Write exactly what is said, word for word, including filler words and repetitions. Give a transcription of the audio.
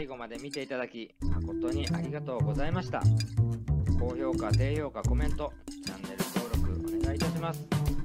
最後まで見ていただき誠にありがとうございました。高評価、低評価、コメント、チャンネル登録お願いいたします。